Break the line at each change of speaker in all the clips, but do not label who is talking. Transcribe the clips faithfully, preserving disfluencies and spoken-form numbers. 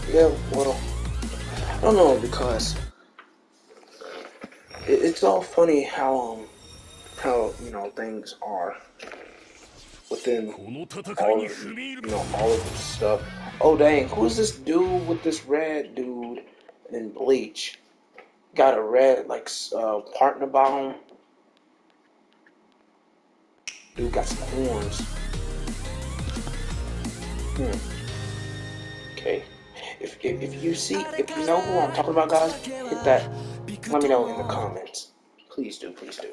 Yeah, well, I don't know because it, it's all funny how um how you know things are within all of you know all of this stuff. Oh dang, who's this dude with this red dude in Bleach? Got a red like uh, partner bomb. Dude got some horns. Hmm. Okay. If, if if you see if you know who I'm talking about, guys, hit that. Let me know in the comments. Please do. Please do.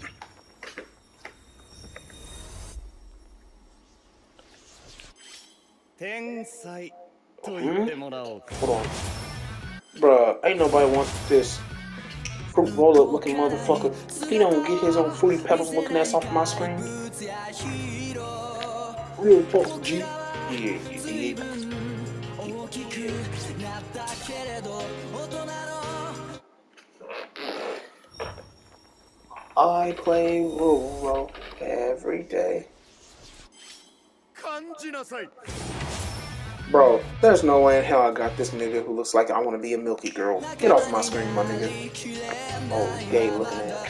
Hmm? Hold on. Bruh, ain't nobody want this fruit roller looking motherfucker. If he don't get his own fruity pebbles looking ass off my screen. Real talk, G. Yeah, you dig. I play Roro every day. Bro, there's no way in hell I got this nigga who looks like I want to be a milky girl. Get off my screen, my nigga. Oh, gay looking ass.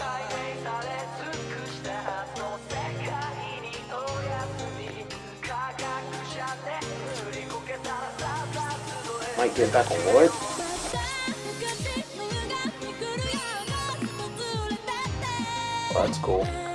Might get back on wood. Oh, that's cool.